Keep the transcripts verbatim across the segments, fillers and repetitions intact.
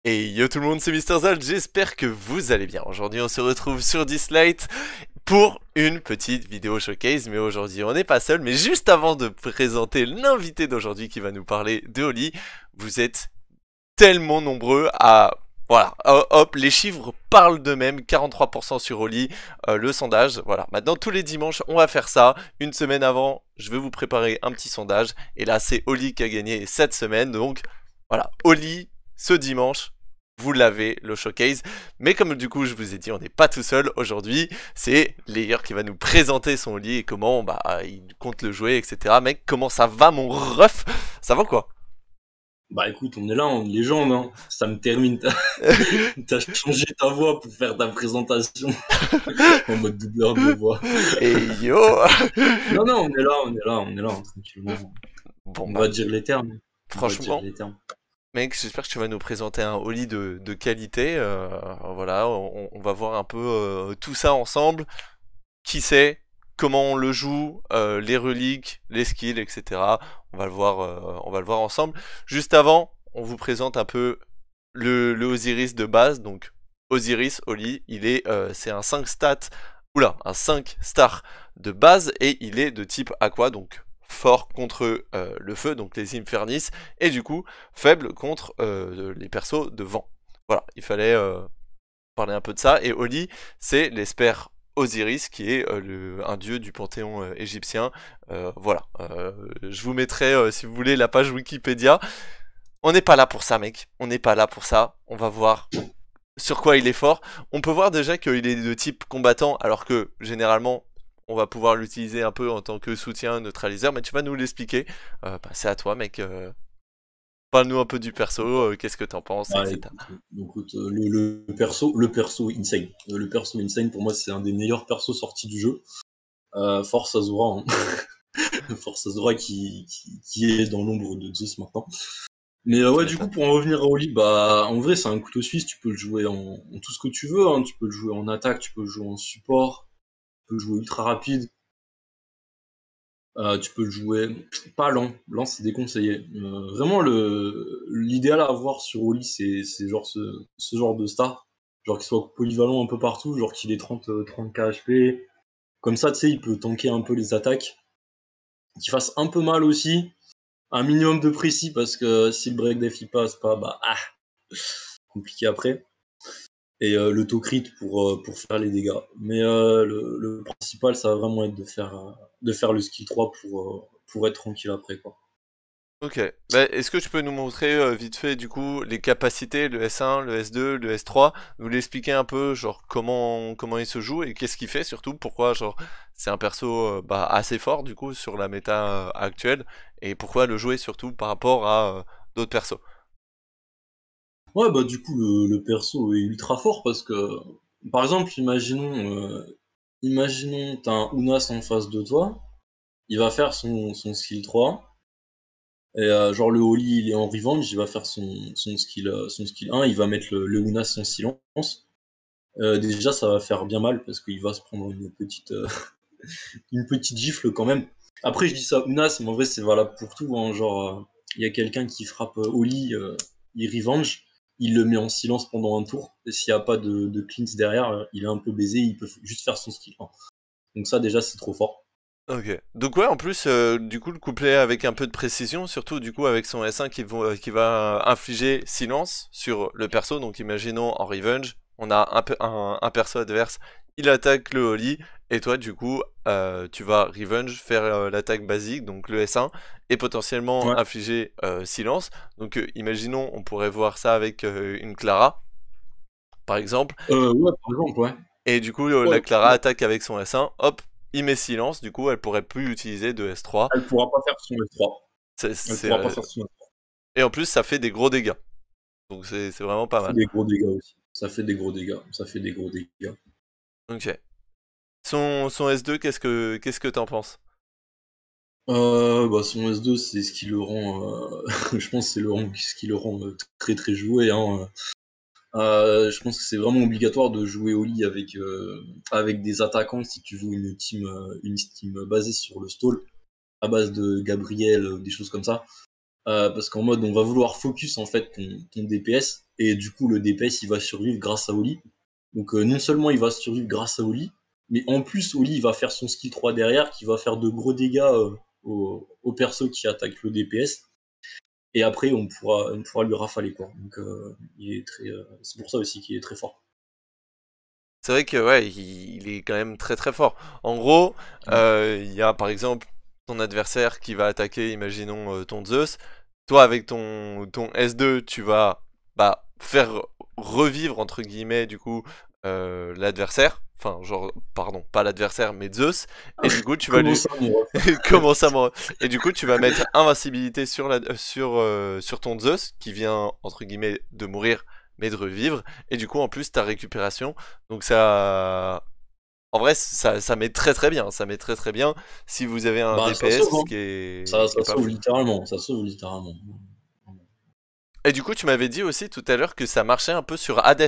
Et yo tout le monde, c'est MrZald, j'espère que vous allez bien. Aujourd'hui on se retrouve sur Dislight pour une petite vidéo showcase, mais aujourd'hui on n'est pas seul, mais juste avant de présenter l'invité d'aujourd'hui qui va nous parler de Oli, vous êtes tellement nombreux à... Voilà, hop, les chiffres parlent d'eux-mêmes, quarante-trois pour cent sur Oli, euh, le sondage, voilà. Maintenant tous les dimanches on va faire ça, une semaine avant je vais vous préparer un petit sondage, et là c'est Oli qui a gagné cette semaine, donc voilà, Oli, ce dimanche, vous l'avez, le showcase, mais comme du coup je vous ai dit on n'est pas tout seul aujourd'hui, c'est Layer qui va nous présenter son Oli et comment bah il compte le jouer, etc. Mec, comment ça va mon ref? Ça va quoi? Bah écoute, on est là, on est légende, hein. Ça me termine. T'as t'as changé ta voix pour faire ta présentation en mode doubleur de voix. Et yo. Non, non, on est là, on est là, on est là, hein, tranquillement. Bon On bah, va dire les termes. On va dire franchement, les termes. mec, j'espère que tu vas nous présenter un Oli de, de qualité. Euh, voilà, on, on va voir un peu euh, tout ça ensemble. Qui c'est, comment on le joue, euh, les reliques, les skills, et cetera. On va le voir, euh, on va le voir ensemble. Juste avant, on vous présente un peu le, le Osiris de base. Donc Osiris, Oli, il est, euh, c'est un cinq stats, oula, un cinq star de base et il est de type aqua, donc fort contre euh, le feu, donc les Infernis, et du coup faible contre euh, les persos de vent. Voilà, il fallait euh, parler un peu de ça. Et Oli, c'est l'espère Osiris, qui est euh, le, un dieu du panthéon euh, égyptien. Euh, voilà, euh, je vous mettrai, euh, si vous voulez, la page Wikipédia. On n'est pas là pour ça, mec. On n'est pas là pour ça. On va voir sur quoi il est fort. On peut voir déjà qu'il est de type combattant, alors que généralement, on va pouvoir l'utiliser un peu en tant que soutien, neutraliseur. Mais tu vas nous l'expliquer. Euh, bah, c'est à toi, mec. Euh, Parle-nous un peu du perso. Euh, Qu'est-ce que t'en penses, Bah et cetera. écoute, écoute, euh, le, le perso, le perso Insane. Euh, Le perso Insane, pour moi, c'est un des meilleurs persos sortis du jeu. Euh, force Azura, hein. Force Azura qui, qui, qui est dans l'ombre de Zeus maintenant. Mais euh, Tu ouais, du coup, m'étonnes. pour en revenir à Oli, bah en vrai, c'est un couteau suisse. Tu peux le jouer en, en tout ce que tu veux, hein. Tu peux le jouer en attaque, tu peux le jouer en support, tu peux le jouer ultra rapide, euh, tu peux le jouer pas lent. Lent, c'est déconseillé. Euh, vraiment, le l'idéal à avoir sur Oli, c'est c'est genre ce, ce genre de star, genre qu'il soit polyvalent un peu partout, genre qu'il ait trente euh, trente k H P. Comme ça, tu sais, il peut tanker un peu les attaques, qu'il fasse un peu mal aussi, un minimum de précis parce que si le break def il passe pas, bah ah, compliqué après. Et euh, le crit pour, euh, pour faire les dégâts. Mais euh, le, le principal, ça va vraiment être de faire, euh, de faire le skill trois pour, euh, pour être tranquille après, quoi. Ok. Bah, est-ce que tu peux nous montrer euh, vite fait du coup les capacités, le S un, le S deux, le S trois, nous l'expliquer un peu genre comment comment il se joue et qu'est-ce qu'il fait surtout, pourquoi genre c'est un perso euh, bah, assez fort du coup sur la méta euh, actuelle et pourquoi le jouer surtout par rapport à euh, d'autres persos. Ouais, bah du coup, le, le perso est ultra fort parce que, par exemple, imaginons, euh, imaginons t'as un Unas en face de toi, il va faire son, son skill trois, et euh, genre le Oli il est en revenge, il va faire son, son, skill, euh, son skill un, il va mettre le, le Unas sans silence. Euh, déjà, ça va faire bien mal parce qu'il va se prendre une petite, euh, une petite gifle quand même. Après, je dis ça Unas, mais en vrai, c'est valable pour tout, hein. Genre, il euh, y a quelqu'un qui frappe euh, Oli, euh, il revenge, il le met en silence pendant un tour. Et s'il n'y a pas de, de cleans derrière, euh, il est un peu baisé, il peut juste faire son skill un. Donc ça, déjà, c'est trop fort. Ok. Donc ouais, en plus, euh, du coup, le couplet avec un peu de précision, surtout du coup avec son S un qui, vont- euh, qui va infliger silence sur le perso. Donc imaginons en revenge, on a un, pe- un, un perso adverse, il attaque le Holly, et toi du coup, euh, tu vas revenge, faire euh, l'attaque basique, donc le S un, et potentiellement Ouais. infliger euh, silence. Donc euh, imaginons, on pourrait voir ça avec euh, une Clara, par exemple. Euh, ouais, par exemple, ouais. Et du coup, euh, Ouais, la Clara ouais. attaque avec son S un, hop, il met silence, du coup, elle pourrait plus utiliser de S trois. Elle pourra pas faire son F trois. C'est, Elle c'est, pourra pas euh, faire son F trois. Et en plus, ça fait des gros dégâts. Donc c'est c'est vraiment pas Ça fait mal. des gros dégâts aussi. Ça fait des gros dégâts. Ça fait des gros dégâts. Ok. Son, son S deux, qu'est-ce que qu'est-ce que t'en penses? Euh, bah, son S deux, c'est ce qui le rend, euh, je pense que c'est le rang- ce qui le rend euh, très très joué, hein. Euh, je pense que c'est vraiment obligatoire de jouer au lit avec, euh, avec des attaquants si tu joues une team, euh, une team basée sur le stall, à base de Gabriel, euh, des choses comme ça. Euh, parce qu'en mode, on va vouloir focus en fait ton, ton D P S, et du coup, le D P S il va survivre grâce à Oli. Donc, euh, non seulement il va survivre grâce à Oli, mais en plus, Oli il va faire son skill trois derrière qui va faire de gros dégâts euh, au, au perso qui attaque le D P S. Et après, on pourra, on pourra lui rafaler quoi. Donc, euh, il est très, euh, c'est pour ça aussi qu'il est très fort. C'est vrai que ouais, il, il est quand même très très fort. En gros, Mm. euh, il y a par exemple ton adversaire qui va attaquer, imaginons euh, ton Zeus. Toi, avec ton, ton S deux, tu vas bah, faire revivre, entre guillemets, du coup, euh, l'adversaire. Enfin, genre, pardon, pas l'adversaire, mais Zeus. Et du coup, tu vas Comment lui... ça, mon ref? Comment ça, moi? Et du coup, tu vas mettre invincibilité sur, la... sur, euh, sur ton Zeus, qui vient, entre guillemets, de mourir, mais de revivre. Et du coup, en plus, ta récupération. Donc ça... En vrai, ça, ça met très très bien. Ça met très très bien si vous avez un Bah, ça sauve, D P S hein. qui Ça, est, qui ça est pas sauve fou. littéralement. Ça sauve littéralement. Et du coup, tu m'avais dit aussi tout à l'heure que ça marchait un peu sur Hades.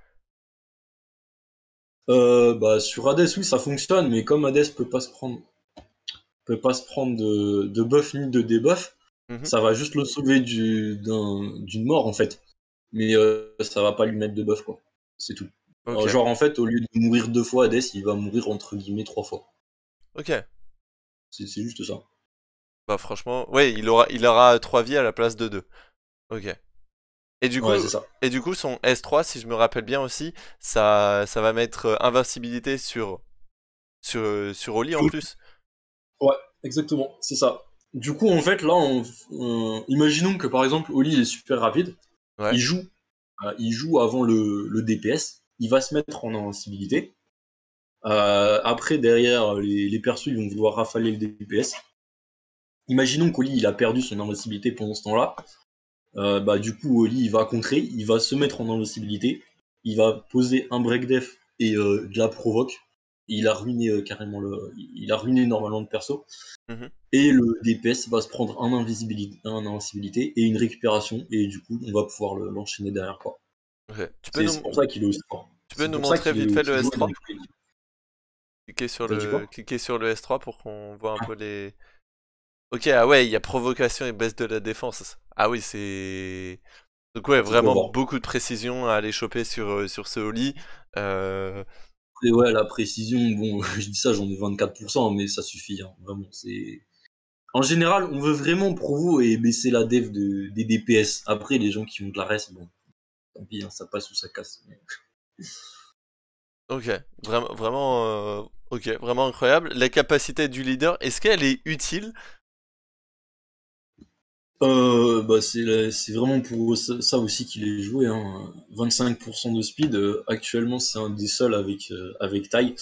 Euh, bah, sur Hades, oui, ça fonctionne, mais comme Hades peut pas se prendre, peut pas se prendre de, de buff ni de debuff, Mhm. ça va juste le sauver du, d'un- d'une mort, en fait. Mais euh, ça va pas lui mettre de buff, quoi. C'est tout. Ok, Alors, genre, en fait, au lieu de mourir deux fois, Hades, il va mourir entre guillemets trois fois. ok. C'est c'est juste ça. Bah franchement, ouais, il aura, il aura trois vies à la place de deux. Ok. Et du coup, Ouais, c'est ça. et du coup, son S trois, si je me rappelle bien aussi, ça, ça va mettre euh, invincibilité sur, sur, euh, sur Oli en plus. Ouais, exactement, c'est ça. Du coup, en fait, là, on, on- imaginons que par exemple, Oli il est super rapide, Ouais. il joue, euh, il joue avant le, le D P S, il va se mettre en invincibilité. Euh, après, derrière, les, les persos ils vont vouloir rafaler le D P S. Imaginons qu'Oli il a perdu son invincibilité pendant ce temps-là. Euh, bah, du coup, Oli il va contrer, il va se mettre en invincibilité, il va poser un break def et euh, de la provoque. Il a ruiné euh, carrément le, il a ruiné normalement le perso. Mhm. Et le D P S va se prendre un invisibilité, un invincibilité et une récupération, et du coup, on va pouvoir le- l'enchaîner derrière, quoi. Ok. Tu peux C'est c'est nous, pour ça qu'il est aussi fort. tu peux C'est nous pour ça montrer qu'il est vite fait le aussi joué dans S trois? tous les équipes. Cliquez sur T'as dit le, quoi? cliquez sur le S trois pour qu'on voit un peu les. Ok, ah ouais, il y a provocation et baisse de la défense. Ah oui, c'est. Donc ouais, Tu peux vraiment voir. beaucoup de précision à aller choper sur, euh, sur ce Oli. Euh, Et ouais, la précision, bon, je dis ça, j'en ai vingt-quatre pour cent, mais ça suffit, hein, vraiment. C'est. En général, on veut vraiment provo et baisser la def de, des D P S. Après, les gens qui ont de la reste, bon, tant pis, hein, ça passe ou ça casse. Mais- ok, vraiment, vraiment, euh, ok, vraiment incroyable. La capacité du leader, est-ce qu'elle est utile? Euh, bah c'est la- c'est vraiment pour ça, ça aussi qu'il est joué, hein. vingt-cinq pour cent de speed, euh, actuellement c'est un des seuls avec, euh, avec taille.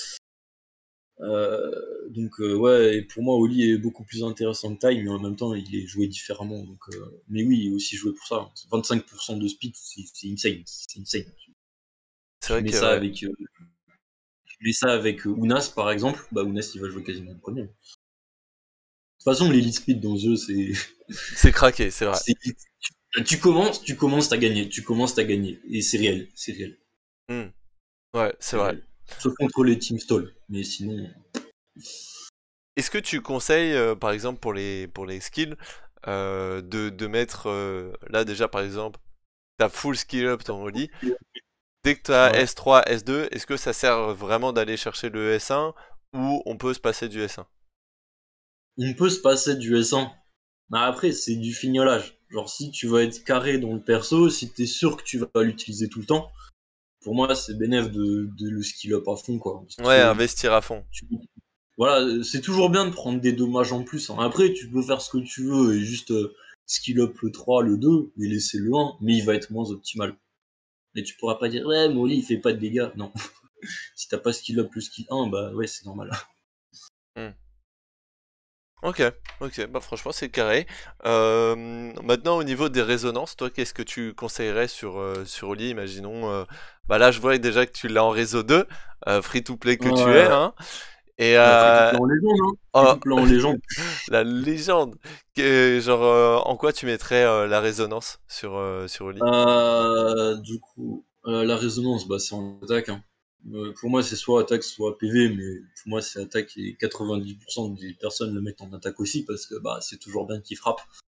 Euh, donc euh, ouais, et pour moi Oli est beaucoup plus intéressant que taille, mais en même temps il est joué différemment. Donc, euh, mais oui, il est aussi joué pour ça. vingt-cinq pour cent de speed, c'est c'est insane. C'est insane. C'est Tu vrai mets que ça ouais, avec, euh, tu mets ça avec euh, Unas par exemple, bah Unas il va jouer quasiment le premier. De toute façon, l'elite speed dans le jeu, c'est c'est craqué, c'est vrai. c'est- tu commences, tu commences, t'as gagné, tu commences, t'as gagné, et c'est réel, c'est réel. Hmm, ouais, c'est C'est vrai. réel. Sauf contre les team stall. Mais sinon. Est-ce que tu conseilles, euh, par exemple, pour les, pour les skills, euh, de, de mettre, euh, là déjà par exemple, t'as full skill up ton Oli, dès que t'as Ouais. S trois, S deux, est-ce que ça sert vraiment d'aller chercher le S un ou on peut se passer du S un? On peut se passer du S un. Mais après, c'est du fignolage. Genre, si tu vas être carré dans le perso, si t'es sûr que tu vas l'utiliser tout le temps, pour moi, c'est bénéf de, de le skill up à fond, quoi. Parce Ouais, que, investir à fond. tu- voilà, c'est toujours bien de prendre des dommages en plus, hein. Après, tu peux faire ce que tu veux et juste euh, skill up le trois, le deux, et laisser le un, mais il va être moins optimal. Mais tu pourras pas dire, ouais, Molly, il fait pas de dégâts. Non. Si t'as pas skill up plus skill un, bah ouais, c'est normal. Hmm. Ok, ok, bah franchement c'est carré. Euh, maintenant au niveau des résonances, toi qu'est-ce que tu conseillerais sur, euh, sur Oli, imaginons, euh, bah là je vois déjà que tu l'as en réseau deux, euh, free to play que tu es, Ouais, hein, et bah, free to euh, play en légende, hein. Free oh, to play en légende. la légende, Que- genre euh, en quoi tu mettrais euh, la résonance sur, euh, sur Oli? Euh, du coup, euh, la résonance, bah, c'est en attaque, hein. Euh, pour moi, c'est soit attaque, soit P V, mais pour moi, c'est attaque et quatre-vingt-dix pour cent des personnes le mettent en attaque aussi parce que bah, c'est toujours bien qu'il frappe.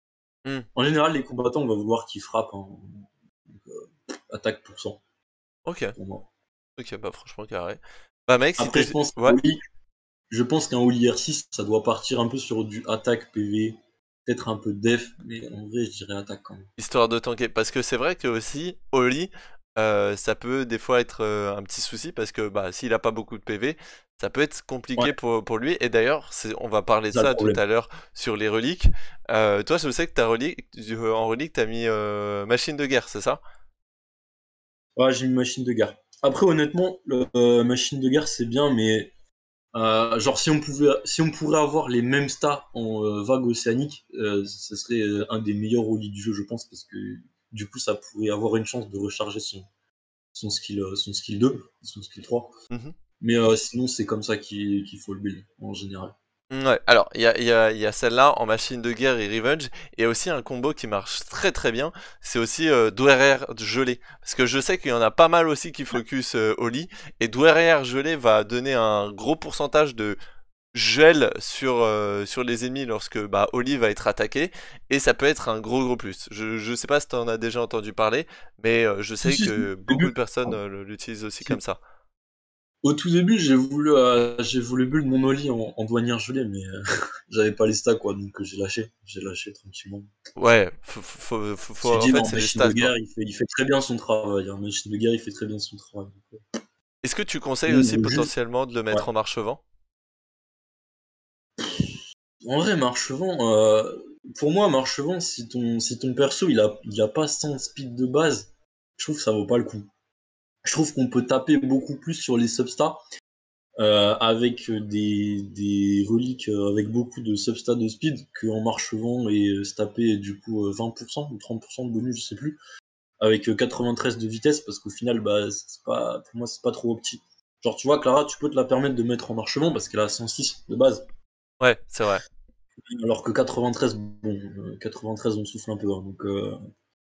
Hmm. En général, les combattants, on va vouloir qu'ils frappent en donc, euh, attaque pour cent, Ok, pour moi. ok, bah franchement carré. Bah mec, si Après, t'es... je pense qu'un Ouais, Oli, je pense qu'un Oli R six, ça doit partir un peu sur du attaque P V, peut-être un peu def, mais en vrai, je dirais attaque quand même. histoire de tanker. Parce que c'est vrai que aussi, Oli, euh, ça peut des fois être euh, un petit souci parce que bah, s'il a pas beaucoup de P V, ça peut être Ouais, compliqué pour, pour lui. Et d'ailleurs, c'est- on va parler de c'est ça le ça tout problème. à l'heure sur les reliques. Euh, toi, je sais que t'as relique, euh, en relique, t'as mis euh, machine de guerre, c'est ça? Ouais, j'ai une machine de guerre. Après, honnêtement, le euh, machine de guerre, c'est bien, mais euh, genre si on pouvait, si on pourrait avoir les mêmes stats en euh, vague océanique, euh, ce serait euh, un des meilleurs Oli du jeu, je pense, parce que du coup, ça pourrait avoir une chance de recharger son, son skill, euh, son skill deux, son skill trois. Mhm. Mais euh, sinon, c'est comme ça qu'il qu'il faut le build, en général. Ouais, alors il y a, il y a, il y a celle-là en machine de guerre et revenge, et aussi un combo qui marche très très bien, c'est aussi euh, Douerer gelé. Parce que je sais qu'il y en a pas mal aussi qui focus euh, Oli, et Douerer gelé va donner un gros pourcentage de gel sur, euh, sur les ennemis lorsque bah, Oli va être attaqué, et ça peut être un gros gros plus. Je, je sais pas si t'en as déjà entendu parler, mais euh, je Si, sais si, si, que au début, beaucoup de personnes euh, l'utilisent aussi si. comme ça. Au tout début, j'ai voulu, euh, j'ai voulu build mon Oli en, en douanière gelée, mais euh, j'avais pas les stats, quoi, donc euh, j'ai lâché. J'ai lâché tranquillement. Ouais, faut, faut, faut, J'ai faut- en dit fait non, c'est des machine de stats quoi. guerre, il fait, il fait très bien son travail. Hein. Machine de guerre, il fait très bien son travail. Est-ce que tu conseilles Donc, aussi euh, juste, potentiellement de le ouais. mettre en marche-vent? En vrai, Marchevent, euh, pour moi, Marchevent, si ton, si ton perso il a, il a pas cent speed de base, je trouve que ça vaut pas le coup. Je trouve qu'on peut taper beaucoup plus sur les substats euh, avec des, des reliques euh, avec beaucoup de substats de speed qu'en Marchevent et euh, se taper du coup euh, vingt pour cent ou trente pour cent de bonus, je sais plus, avec euh, quatre-vingt-treize de vitesse parce qu'au final, bah, c'est pas, pour moi, c'est pas trop opti. Genre, tu vois, Clara, tu peux te la permettre de mettre en Marchevent parce qu'elle a cent six de base. Ouais, c'est vrai. Alors que quatre-vingt-treize, bon, euh, quatre-vingt-treize, on souffle un peu. Hein, donc, euh,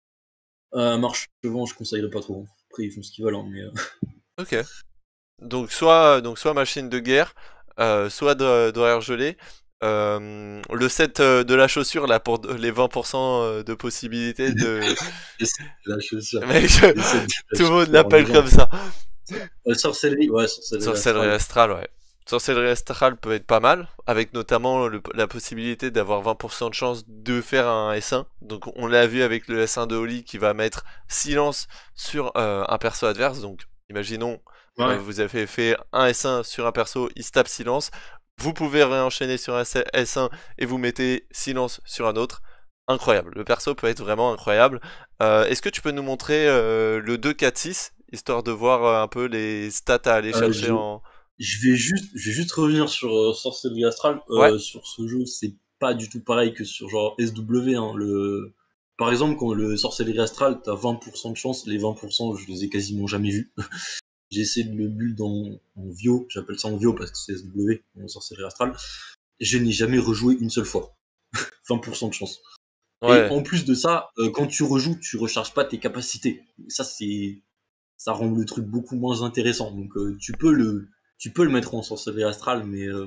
euh, marche devant, je conseillerais pas trop. Après, ils font ce qu'ils veulent, hein, mais euh, Ok. Donc soit, donc soit machine de guerre, euh, soit de- d'horaire gelé. Euh, le set euh, de la chaussure là pour de- les vingt pour cent euh, de possibilité de... les sets de la chaussure. Mec, je- Les sets de la tout le monde chaussure, l'appelle comme légende. ça. Euh, sorcellerie, ouais, sorcellerie Sorcellerie astrale. astrale, ouais. Sorcellerie astrale peut être pas mal, avec notamment le- la possibilité d'avoir vingt pour cent de chance de faire un S un. Donc on l'a vu avec le S un de Oli qui va mettre silence sur euh, un perso adverse. Donc imaginons, euh, Ouais, vous avez fait un S un sur un perso, il se tape silence. Vous pouvez réenchaîner sur un S un et vous mettez silence sur un autre. Incroyable, le perso peut être vraiment incroyable. Euh, Est-ce que tu peux nous montrer euh, le deux quatre six, histoire de voir euh, un peu les stats à aller euh, chercher je, en... je vais juste, je vais juste revenir sur euh, sorcellerie astrale. Ouais, Euh, sur ce jeu, c'est pas du tout pareil que sur genre S W. Hein, le... Par exemple, quand le sorcellerie astrale, t'as vingt pour cent de chance. Les vingt pour cent, je les ai quasiment jamais vus. J'ai essayé de le build en, en Vio, j'appelle ça en Vio parce que c'est S W, en sorcellerie astrale. Je n'ai jamais rejoué une seule fois. vingt pour cent de chance. Et ouais, en plus de ça, euh, quand tu rejoues, tu recharges pas tes capacités. Ça, c'est, ça rend le truc beaucoup moins intéressant. Donc, euh, tu peux le, tu peux le mettre en sorcellerie astrale, mais euh,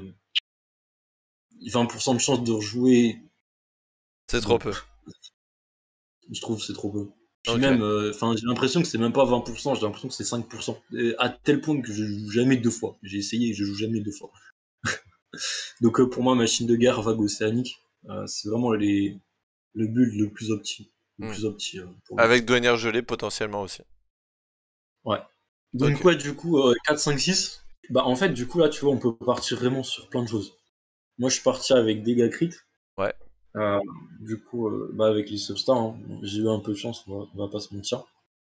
vingt pour cent de chance de rejouer, c'est trop bon, peu. je trouve que c'est trop peu. Puis Ok, même, enfin, euh, j'ai l'impression que c'est même pas vingt pour cent, j'ai l'impression que c'est cinq pour cent. Et à tel point que je joue jamais deux fois. J'ai essayé et je joue jamais deux fois. Donc euh, pour moi, machine de guerre, vague océanique, euh, c'est vraiment les, le build le plus opti, le hmm. plus opti euh, pour le coup. Avec douanière gelée potentiellement aussi. Ouais. Donc Ok, ouais, du coup, euh, quatre, cinq, six. Bah en fait, du coup là, tu vois, on peut partir vraiment sur plein de choses. Moi, je suis parti avec dégâts crit. ouais. Euh, du coup, euh, bah avec les substars, hein, j'ai eu un peu de chance, on va, on va pas se mentir.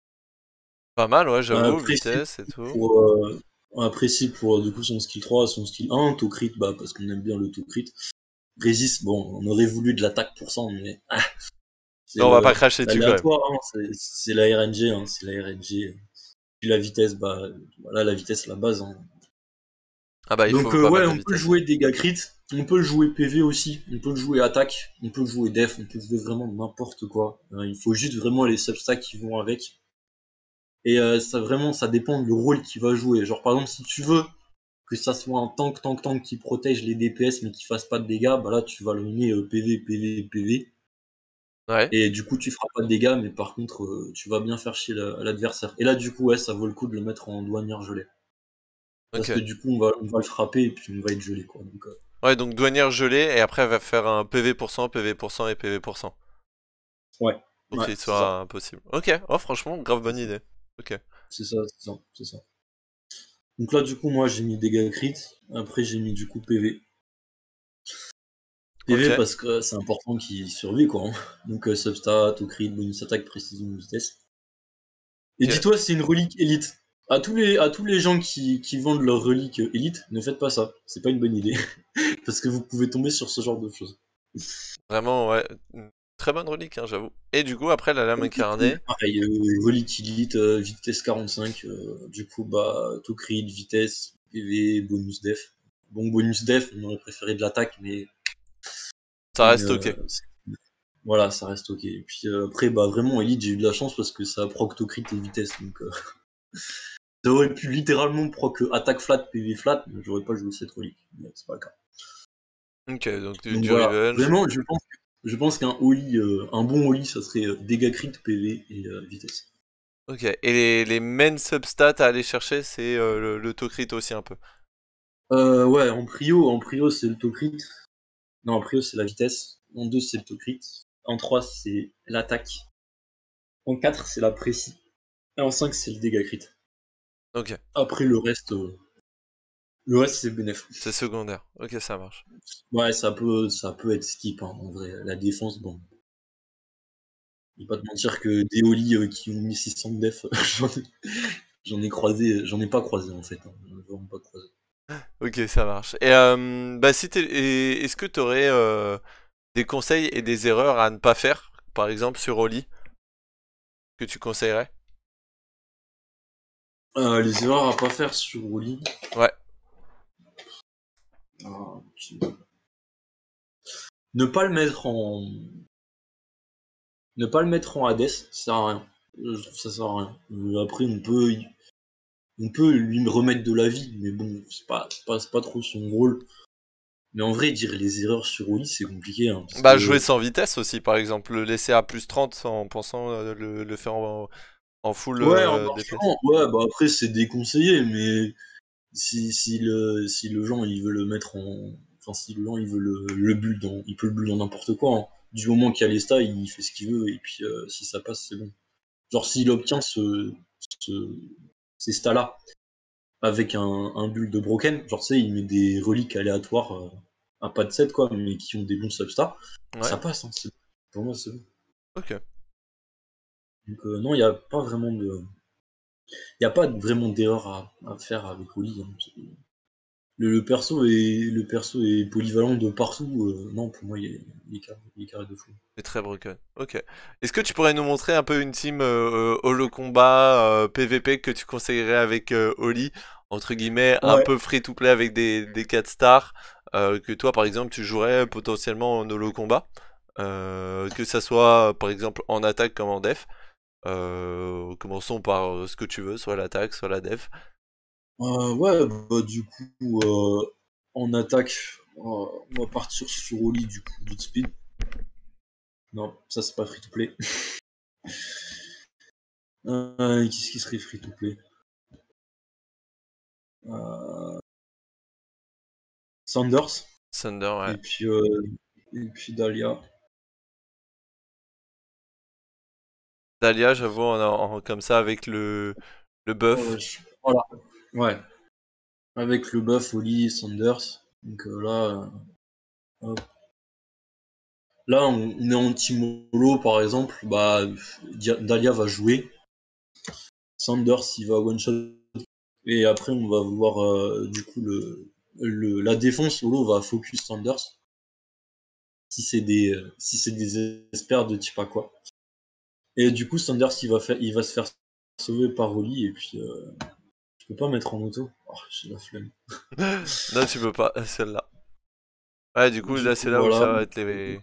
Pas mal, ouais, Euh, j'avoue, précis vitesse et tout. pour, euh, ouais, précis pour euh, du coup son skill trois, son skill un, taux crit, bah parce qu'on aime bien le taux crit. Résiste, bon, on aurait voulu de l'attaque pour cent, mais ah, c'est Non, on va pas le cracher dessus quand même. l'aléatoire, hein, c'est c'est la R N G, hein, c'est la R N G. Puis la vitesse, bah voilà, la vitesse, la base. Hein. Ah bah il Donc faut euh, pas mal ouais, de on peut vitesse. jouer dégâts crit, on peut le jouer P V aussi, on peut le jouer attaque, on peut le jouer def, on peut jouer vraiment n'importe quoi. Euh, il faut juste vraiment les substats qui vont avec. Et euh, ça vraiment, ça dépend du rôle qu'il va jouer. Genre par exemple, si tu veux que ça soit un tank, tank, tank qui protège les D P S mais qui fasse pas de dégâts, bah là tu vas le mener euh, P V, P V, P V. Ouais. Et du coup, tu feras pas de dégâts, mais par contre, euh, tu vas bien faire chier la- l'adversaire. Et là, du coup, ouais, ça vaut le coup de le mettre en douanière gelée. Parce que Ok. du coup, on va, on va le frapper et puis on va être gelé, quoi. Donc, euh, Ouais, donc douanière gelée, et après elle va faire un P V pour cent, P V pour cent et P V pour cent. ouais, Pour ouais, qu'il c'est ça. soit impossible. Ok, oh franchement, grave C'est bonne ça, idée. Ok. c'est ça, c'est ça, c'est ça. Donc là, du coup, moi, j'ai mis dégâts crit. Après, j'ai mis du coup P V. P V Ok. parce que c'est important qu'il survive, quoi, hein. Donc, euh, substat, au crit, bonus attaque, précision, vitesse. Et Ok. dis-toi, c'est une relique élite. À tous les, à tous les gens qui, qui vendent leur relique élite, ne faites pas ça. C'est pas une bonne idée. Parce que vous pouvez tomber sur ce genre de choses. Vraiment, ouais. Une très bonne relique, hein, j'avoue. Et du coup, après la lame Et du coup, incarnée. pareil, euh, relique élite, euh, vitesse quarante-cinq. Euh, du coup, bah, tout crit, vitesse, P V, bonus def. Bon, bonus def, on aurait préféré de l'attaque, mais, Ça mais reste euh, ok. voilà, ça reste ok. Et puis euh, après, bah vraiment, Elite, j'ai eu de la chance parce que ça proc to crit et vitesse. Donc, euh, ça aurait pu littéralement proc attaque flat, P V flat, mais j'aurais pas joué cette relique. Mais c'est pas le cas. Ok, donc du, Donc du voilà, revenge. vraiment, je pense, je pense qu'un Oli, euh, un bon Oli, ça serait euh, dégâts crit, P V et euh, vitesse. Ok. Et les, les main substats à aller chercher, c'est euh, le, le Tokrit aussi un peu. Euh, ouais, en prio, en prio, c'est le to crit. Non, en prio, c'est la vitesse. En deux, c'est le to crit. En trois, c'est l'attaque. En quatre, c'est la précis. Et en cinq, c'est le dégâts crit. Ok. Après, le reste, euh, le reste, c'est bénéf. C'est secondaire. Ok, ça marche. Ouais, ça peut, ça peut être skip, hein, en vrai. La défense, bon. Je vais pas te mentir que des Oli euh, qui ont mis six cents de def, j'en ai, j'en ai croisé, j'en ai pas croisé en fait. Hein, j'en ai vraiment pas croisé. Ok, ça marche. Et euh, bah si t'es, et est-ce que t'aurais euh, des conseils et des erreurs à ne pas faire, par exemple sur Oli, que tu conseillerais? Euh, les erreurs à pas faire sur Oli. Ouais. Ah, ok. Ne pas le mettre en, ne pas le mettre en Hades, ça sert à rien. Euh, Je trouve que ça sert à rien. Euh, Après, on peut, on peut lui remettre de la vie, mais bon, c'est pas, c'est pas, c'est pas trop son rôle. Mais en vrai, dire les erreurs sur Oli, c'est compliqué, hein, parce Bah jouer que sans vitesse aussi, par exemple. Le laisser à plus trente en pensant euh, le, le faire en, en full ouais, en euh, D P S. marchant, ouais, bah après c'est déconseillé, mais si, si le si le genre il veut le mettre en, enfin si le genre il veut le, le build dans, il peut le build dans n'importe quoi, hein. Du moment qu'il y a les stats, il fait ce qu'il veut et puis euh, si ça passe, c'est bon. Genre s'il obtient ce, ce ces stats là avec un, un build de broken, genre tu sais, il met des reliques aléatoires euh, à pas de set quoi, mais qui ont des bons substats, ça Ouais. passe, hein, c'est- pour moi c'est bon. Ok. Donc euh, non, il y a pas vraiment de il y a pas vraiment d'erreur à, à faire avec Oli, hein. Le, le perso est le perso est polyvalent de partout. Euh, non, pour moi, il est, il est carré, il est carré de fou. C'est très broken. Ok. Est-ce que tu pourrais nous montrer un peu une team euh, euh, holo combat euh, P V P que tu conseillerais avec euh, Oli, entre guillemets, un Ouais. peu free to play avec des, des quatre stars, euh, que toi par exemple tu jouerais potentiellement en holo combat, euh, que ça soit par exemple en attaque comme en def. Euh, commençons par euh, ce que tu veux, soit l'attaque, soit la def. Euh, ouais, bah, du coup, euh, en attaque, euh, on va partir sur Oli, du coup, Beat Speed. Non, ça c'est pas free to play. Euh, Qu'est-ce qui serait free to play? euh, Sanders, Thunder, ouais. et puis, euh, et puis Dahlia. Dahlia, j'avoue, en, en- comme ça avec le, le Euh, buff. je- voilà, ouais. Avec le buff Oli, Sanders. Donc euh, là, euh, là, on, on est en team holo, par exemple, bah, Dia- Dahlia va jouer, Sanders, il va one-shot, et après, on va voir, euh, du coup, le, le, la défense holo va focus Sanders, si c'est des, euh, si c'est des experts de type à quoi. Et du coup, Sanders, il va, faire, il va se faire sauver par Oli, et puis, euh, je peux pas mettre en auto. Oh, j'ai la flemme. Non, tu peux pas, celle-là. Ouais, du coup, Du là, c'est coup, là où voilà. ça va être les...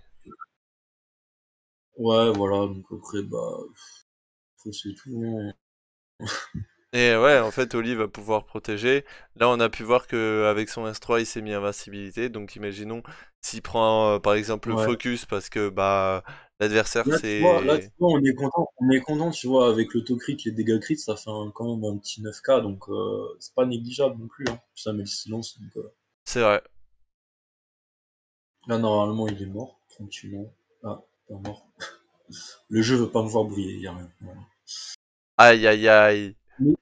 Ouais, voilà, donc après, bah, faut c'est tout, hein. Et ouais, en fait, Oli va pouvoir protéger. Là, on a pu voir que avec son S trois, il s'est mis invincibilité. Donc, imaginons, s'il prend euh, par exemple le Ouais. focus parce que bah l'adversaire Là, tu vois, là, tu c'est... vois, on est content, on est content, tu vois, avec le taux crit, les dégâts crit, ça fait un- quand même un petit neuf K, donc euh, c'est pas négligeable non plus, hein. Ça met le silence, donc euh, C'est vrai. là, normalement, il est mort, tranquillement. Ah, pas mort. Le jeu veut pas me voir briller, y a rien. Voilà. Aïe aïe aïe. Mais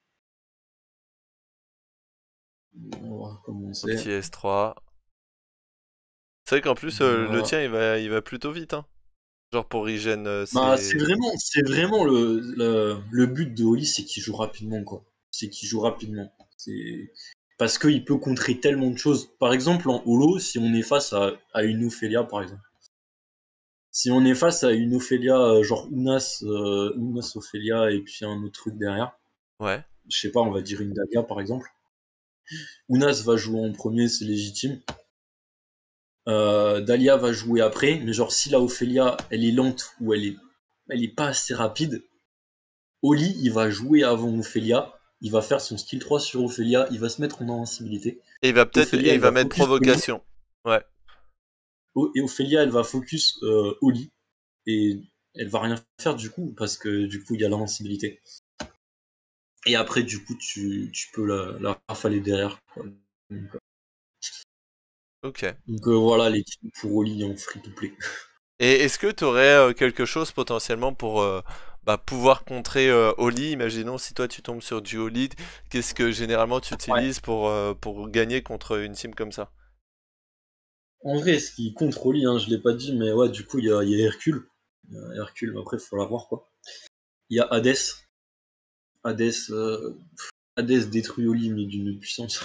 on va Au commencer. petit S trois. C'est vrai qu'en plus euh, le Voilà. tien il va, il va plutôt vite hein. Genre pour regen euh, Bah, c'est c'est... vraiment, c'est vraiment le, le, le but de Oli, c'est qu'il joue rapidement, quoi. C'est qu'il joue rapidement. C'est parce qu'il peut contrer tellement de choses. Par exemple, en holo, si on est face à, à une Ophélia, par exemple. Si on est face à une Ophélia, euh, genre Unas, euh, Unas Ophélia, et puis un autre truc derrière, Ouais. je sais pas, on va dire une Daga, par exemple. Unas va jouer en premier, c'est légitime. Euh, Dahlia va jouer après, mais genre si la Ophélia, elle est lente ou elle est, elle est pas assez rapide, Oli, il va jouer avant Ophélia, il va faire son skill trois sur Ophélia, il va se mettre en invincibilité. Et il va peut-être... Ophélia, Et il elle va va mettre focus Oli, provocation. Ouais. et Ophélia, elle va focus euh, Oli, et elle va rien faire du coup, parce que du coup, il y a l'invincibilité. Et après, du coup, tu, tu peux la, la rafaler derrière, quoi. Donc, Ok. donc, euh, voilà les kills pour Oli en free-to-play. Et est-ce que tu aurais quelque chose potentiellement pour euh, bah, pouvoir contrer euh, Oli? Imaginons si toi tu tombes sur du Oli, qu'est-ce que généralement tu Ouais. utilises pour, euh, pour gagner contre une team comme ça? En vrai, ce qui contre Oli, hein, je l'ai pas dit, mais ouais, du coup, il y a, il y a Hercule. Il y a Hercule, mais après, il faut l'avoir, quoi. Il y a Hades. Hades, euh, Hades détruit Oli, mais d'une puissance.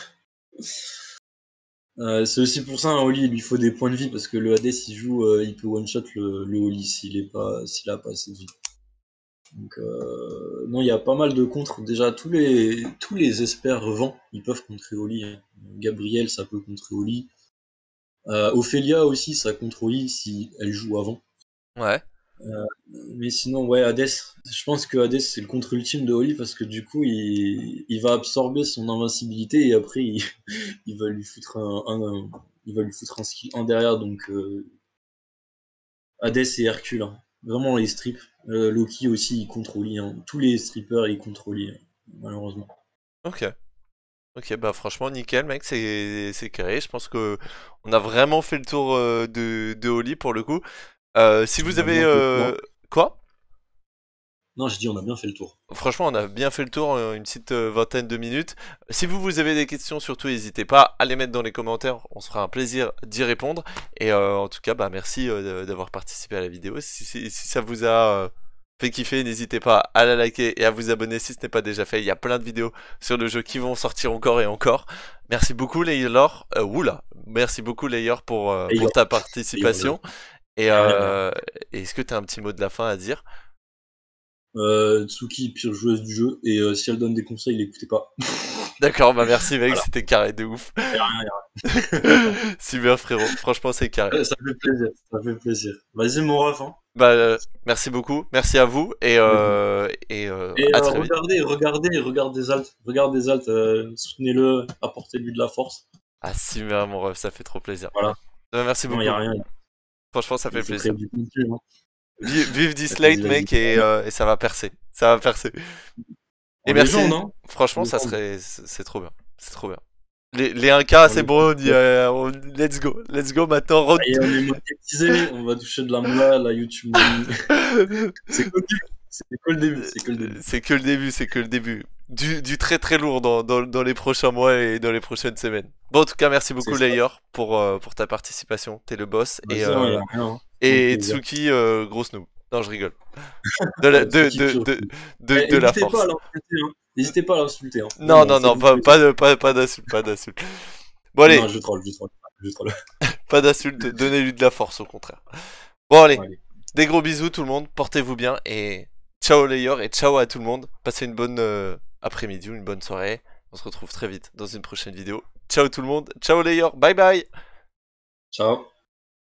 Euh, c'est aussi pour ça, un Oli, il lui faut des points de vie, parce que le Hades, il joue, euh, il peut one-shot le, le Oli s'il est pas, s'il a pas assez de vie. Donc, euh, non, il y a pas mal de contres. Déjà, tous les, tous les experts vent, ils peuvent contrer Oli, hein. Gabriel, ça peut contrer Oli. Euh, Ophélia aussi, ça contre Oli si elle joue avant. Ouais. Euh, mais sinon, ouais, Hades, je pense que Hades c'est le contre ultime de Oli parce que du coup, il, il va absorber son invincibilité et après, il, il va lui foutre un, un- un- il va lui foutre un skill un derrière. Donc, euh, Hades et Hercule, hein. Vraiment les strips. Euh, Loki aussi, il contre Oli, hein. Tous les strippers, ils contre Oli, hein, malheureusement. Ok. Ok, bah franchement nickel mec, c'est c'est carré. Je pense que on a vraiment fait le tour euh, de, de Oli pour le coup. Euh, si On vous a avez... bien fait le tour, hein. euh, Quoi? Non, je dis on a bien fait le tour. Franchement, on a bien fait le tour, euh, une petite euh, vingtaine de minutes. Si vous, vous avez des questions, surtout, n'hésitez pas à les mettre dans les commentaires. On se fera un plaisir d'y répondre. Et euh, en tout cas, bah, merci euh, d'avoir participé à la vidéo. Si, si, si ça vous a euh, fait kiffer, n'hésitez pas à la liker et à vous abonner si ce n'est pas déjà fait. Il y a plein de vidéos sur le jeu qui vont sortir encore et encore. Merci beaucoup, Laylor. Euh, oula. Merci beaucoup, Laylor, pour, euh, Et pour ta participation. Et, rien, rien. euh, et est-ce que tu as un petit mot de la fin à dire? Euh, Tsuki, pire joueuse du jeu, et euh, si elle donne des conseils, l'écoutez pas. D'accord, bah merci mec, Voilà. c'était carré de ouf. Y a rien, y a rien. Super frérot, franchement c'est carré. Ça fait plaisir, ça fait plaisir. Vas-y, mon ref, hein. Bah euh, merci beaucoup, merci à vous et, Vas-y. euh, et euh, Et à euh, très vite. regardez, regardez, regardez des altes, regardez des altes, euh, soutenez-le, apportez-lui de la force. Ah super mon ref, ça fait trop plaisir. Voilà. Bah, merci Sinon, il y a beaucoup, rien. franchement ça Il fait faut créer plaisir. du contenu, hein. Vive, vive Dislate Vas-y, vas-y. mec et, euh, et ça va percer, ça va percer. Et En merci, légende, hein. En franchement ça légende. serait, c'est c'est trop bien, c'est trop bien. Les, les un K En c'est légende. bon, on y est, on- let's go, let's go maintenant. Road... Et on est monétisé, on va toucher de la moula, la YouTube money. C'est que le début, c'est que le début, c'est que le début. C'est que le début, c'est que le début. Du, du très très lourd dans, dans, dans les prochains mois et dans les prochaines semaines. Bon, en tout cas, merci C'est beaucoup, ça. Layer, pour, euh, pour ta participation. T'es le boss. Et, Vas-y, hein, y euh, a rien, hein. et Avec plaisir. Tsuki, euh, grosse noob. Non, je rigole. De la, Ouais, de, Tsuki, de, pire. de, de, Eh, de la N'hésitez pas à force. l'insulter, hein. N'hésitez pas à l'insulter, hein. Non, Vraiment, non, non, faites-vous pas, plaisir. pas, de- pas, pas d'insulte, pas d'insulte. Bon, allez, Non, je troll, je troll, je troll. pas d'insulte, donnez-lui de la force, au contraire. Bon, allez, Allez. des gros bisous, tout le monde. Portez-vous bien et ciao, Layer, et ciao à tout le monde. Passez une bonne euh, après-midi ou une bonne soirée. On se retrouve très vite dans une prochaine vidéo. Ciao tout le monde, ciao Layer, bye bye. Ciao.